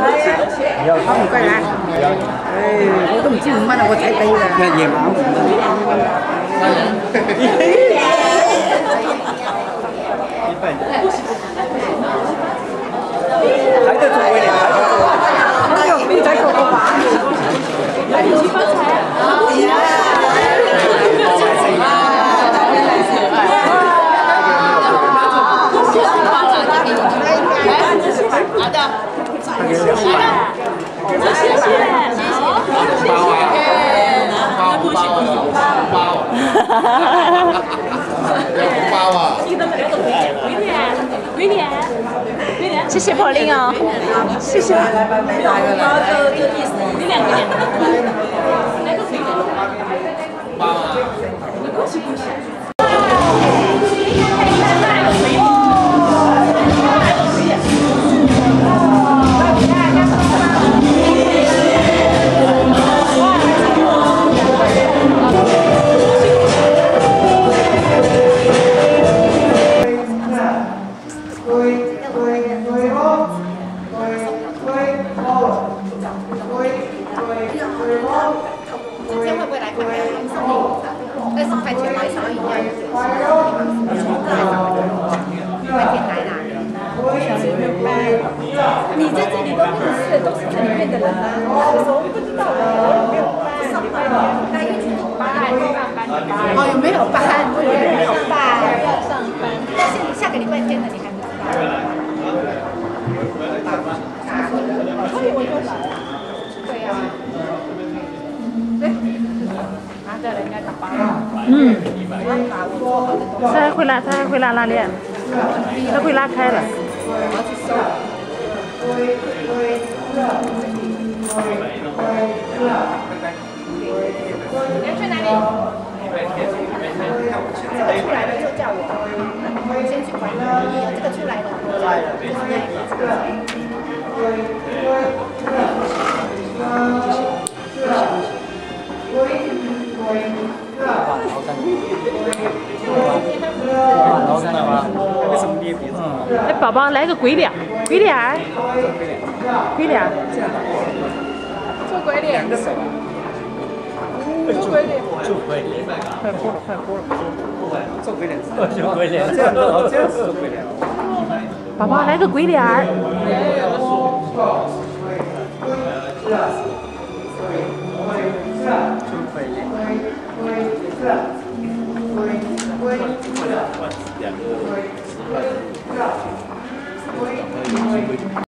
好唔該啦。我都唔知5蚊啊，我睇俾啦。咩夜晚睇得仲會嚟睇到。呢個飛仔個個玩嘅。唔似分齊啊！好的，谢谢，包啊，包啊，谢谢柏林哦，谢谢。包啊。你在这里都认识的都是这里面的人啊，我不知道我没有班，那一群班，哦，有没有班？我以为没有班，要上班。但是你下个礼拜天的你还不知道。所以我就来。对呀。拿着人家的包。嗯。他会拉链，他会拉开了。我要去收。你要去哪里？这个出来了就叫我，先去管理。这个出来了。哎，宝宝来个鬼脸，鬼脸，鬼脸，做鬼脸，做鬼脸，做鬼脸，快播了，快播了，做鬼脸，做鬼脸，这样是做鬼脸。宝宝来个鬼脸。